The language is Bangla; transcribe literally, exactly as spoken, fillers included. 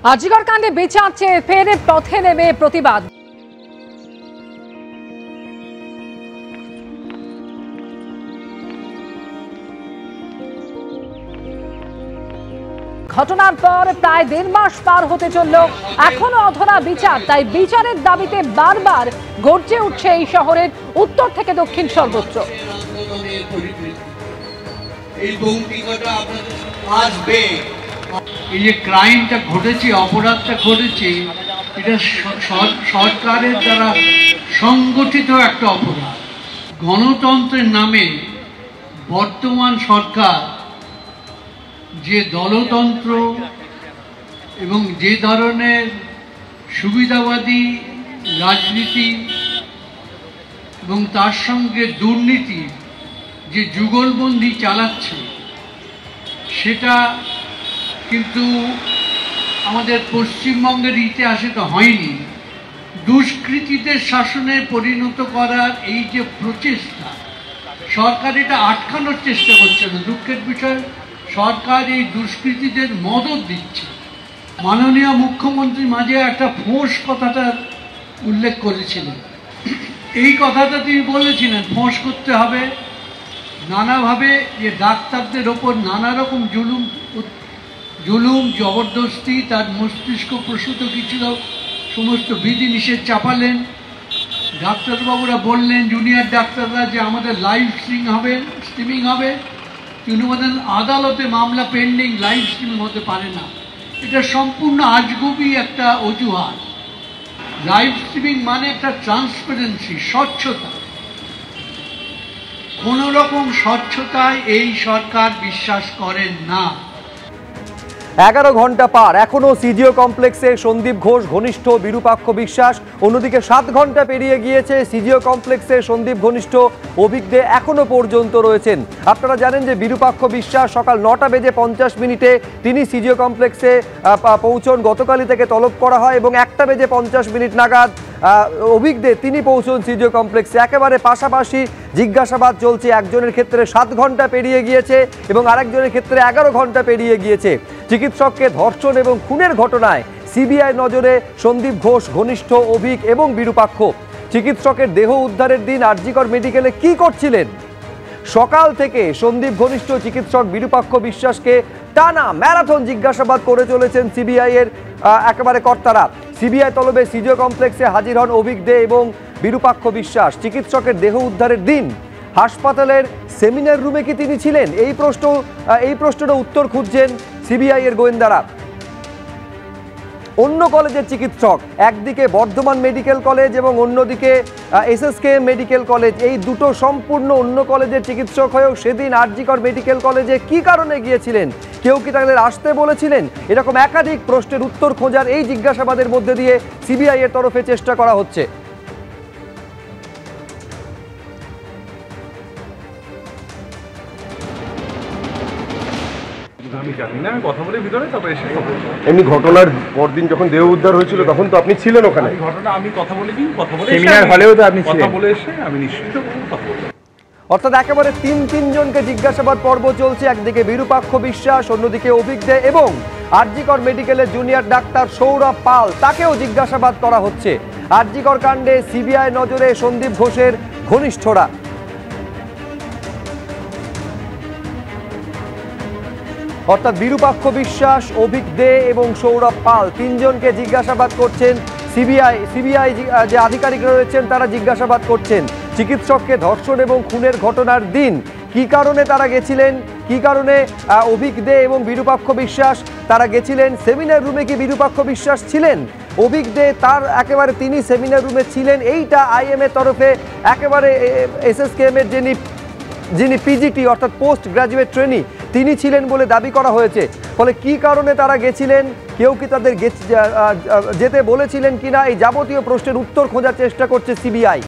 আজিকর কাণ্ডে বিচার চেয়ে ফের পথে নেমে প্রতিবাদ। ঘটনার পর প্রায় দেড় মাস পার হতে চলল, এখনো অধরা বিচার। তাই বিচারের দাবিতে বারবার গর্জে উঠছে এই শহরের উত্তর থেকে দক্ষিণ সর্বত্র। এই যে ক্রাইমটা ঘটেছে, অপরাধটা ঘটেছে, এটা সরকারের দ্বারা সংগঠিত একটা অপরাধ। গণতন্ত্রের নামে বর্তমান সরকার যে দলতন্ত্র এবং যে ধরনের সুবিধাবাদী রাজনীতি এবং তার সঙ্গে দুর্নীতি যে যুগলবন্দি চালাচ্ছে, সেটা কিন্তু আমাদের পশ্চিমবঙ্গের ইতিহাসে তো হয়নি। দুষ্কৃতীদের শাসনে পরিণত করার এই যে প্রচেষ্টা, সরকার এটা আটকানোর চেষ্টা করছে না। দুঃখের বিষয়, সরকার এই দুষ্কৃতীদের মদত দিচ্ছে। মাননীয় মুখ্যমন্ত্রী মাঝে একটা ফোঁস কথাটা উল্লেখ করেছিলেন। এই কথাটা তিনি বলেছিলেন, ফোঁস করতে হবে নানাভাবে, যে ডাক্তারদের ওপর নানা রকম জুলুম জুলুম জবরদস্তি, তার মস্তিষ্ক প্রসূত কিছু সমস্ত বিধিনিষেধ চাপালেন। ডাক্তারবাবুরা বললেন, জুনিয়র ডাক্তাররা, যে আমাদের লাইভ স্ট্রিমিং হবে স্ট্রিমিং হবে তিনি বলেন আদালতে মামলা পেন্ডিং, লাইভ স্ট্রিমিং হতে পারে না। এটা সম্পূর্ণ আজগুবি একটা অজুহাত। লাইভ স্ট্রিমিং মানে একটা ট্রান্সপারেন্সি, স্বচ্ছতা। কোন রকম স্বচ্ছতায় এই সরকার বিশ্বাস করেন না। এগারো ঘন্টা পার, এখনো সিজিও কমপ্লেক্সে সন্দীপ ঘোষ ঘনিষ্ঠ বিরূপাক্ষ বিশ্বাস। অন্যদিকে সাত ঘন্টা পেরিয়ে গিয়েছে, সিজিও কমপ্লেক্সে সন্দীপ ঘনিষ্ঠ অভিক দে এখনো পর্যন্ত রয়েছেন। আপনারা জানেন যে বিরূপাক্ষ বিশ্বাস সকাল নটা বেজে পঞ্চাশ মিনিটে তিনি সিজিও কমপ্লেক্সে পৌঁছন। গতকালই থেকে তলব করা হয় এবং একটা বেজে পঞ্চাশ মিনিট নাগাদ অভিক দে তিনি পৌঁছন সিজিও কমপ্লেক্সে। একেবারে পাশাপাশি জিজ্ঞাসাবাদ চলছে। একজনের ক্ষেত্রে সাত ঘন্টা পেরিয়ে গিয়েছে এবং আরেকজনের ক্ষেত্রে এগারো ঘন্টা পেরিয়ে গিয়েছে। চিকিৎসককে ধর্ষণ এবং খুনের ঘটনায় সিবিআই নজরে সন্দীপ ঘোষ ঘনিষ্ঠ অভিক এবং বিরূপাক্ষ। চিকিৎসকের দেহ উদ্ধারের দিন আরজিকর মেডিকেলে কি করছিলেন? সকাল থেকে সন্দীপ ঘনিষ্ঠ চিকিৎসক বিরূপাক্ষ বিশ্বাসকে টানা ম্যারাথন জিজ্ঞাসাবাদ করে চলেছেন সিবিআই এর একেবারে কর্তারা। সিবিআই তলবে সিজিও কমপ্লেক্সে হাজির হন অভিক দে এবং বিরূপাক্ষ বিশ্বাস। চিকিৎসকের দেহ উদ্ধারের দিন হাসপাতালের সেমিনার রুমে কি তিনি ছিলেন? এই প্রশ্ন এই প্রশ্নটা উত্তর খুঁজছেন সিবিআই এর গোয়েন্দারা। অন্য কলেজের চিকিৎসক, একদিকে বর্ধমান মেডিকেল কলেজ এবং অন্যদিকে এসএসকেএম মেডিকেল কলেজ, এই দুটো সম্পূর্ণ অন্য কলেজের চিকিৎসক হয়েও সেদিন আরজিকর মেডিকেল কলেজে কি কারণে গিয়েছিলেন? কেউ কি তাদের আসতে বলেছিলেন? এরকম একাধিক প্রশ্নের উত্তর খোঁজার এই জিজ্ঞাসাবাদের মধ্যে দিয়ে সিবিআই এর তরফে চেষ্টা করা হচ্ছে। আমি জানি না, আমি কথা বলে ভিতরে তারপরে এসে এমনি ঘটনার পরদিন যখন দেহ উদ্ধার হয়েছিল তখন তো আপনি ছিলেন ওখানে। ঘটনা আমি কথা বলে দিই, কথা বলে সেমিনার হলেও তো আপনি কথা বলে এসে আমি নিশ্চিত কথা বলবো। অর্থাৎ একেবারে তিন তিনজনকে জিজ্ঞাসাবাদ পর্ব চলছে। একদিকে বিরূপাক্ষ বিশ্বাস, অন্যদিকে অভিক দে এবং আরজিকর মেডিকেলের জুনিয়র ডাক্তার সৌরভ পাল, তাকেও জিজ্ঞাসাবাদ করা হচ্ছে। আরজিকর কাণ্ডে সিবিআই নজরে সন্দীপ ঘোষের ঘনিষ্ঠরা। অর্থাৎ বিরূপাক্ষ বিশ্বাস, অভিক দে এবং সৌরভ পাল তিনজনকে জিজ্ঞাসাবাদ করছেন সিবিআই। সিবিআই যে আধিকারিক রয়েছেন তারা জিজ্ঞাসাবাদ করছেন চিকিৎসককে ধর্ষণ এবং খুনের ঘটনার দিন কি কারণে তারা গেছিলেন, কি কারণে অভিক দে এবং বিরূপাক্ষ বিশ্বাস তারা গেছিলেন। সেমিনার রুমে কি বিরূপাক্ষ বিশ্বাস ছিলেন? অভিক দে তার একেবারে তিনি সেমিনার রুমে ছিলেন, এইটা আইএম এর তরফে একেবারে এসএসকেএম এর যিনি যিনি পিজিটি অর্থাৎ পোস্ট গ্রাজুয়েট ট্রেনি তিনি ছিলেন বলে দাবি করা হয়েছে। ফলে কি কারণে তারা গেছিলেন, কেউ কি তাদের যেতে বলেছিলেন কিনা, এই যাবতীয় প্রশ্নের উত্তর খোঁজার চেষ্টা করছে সিবিআই।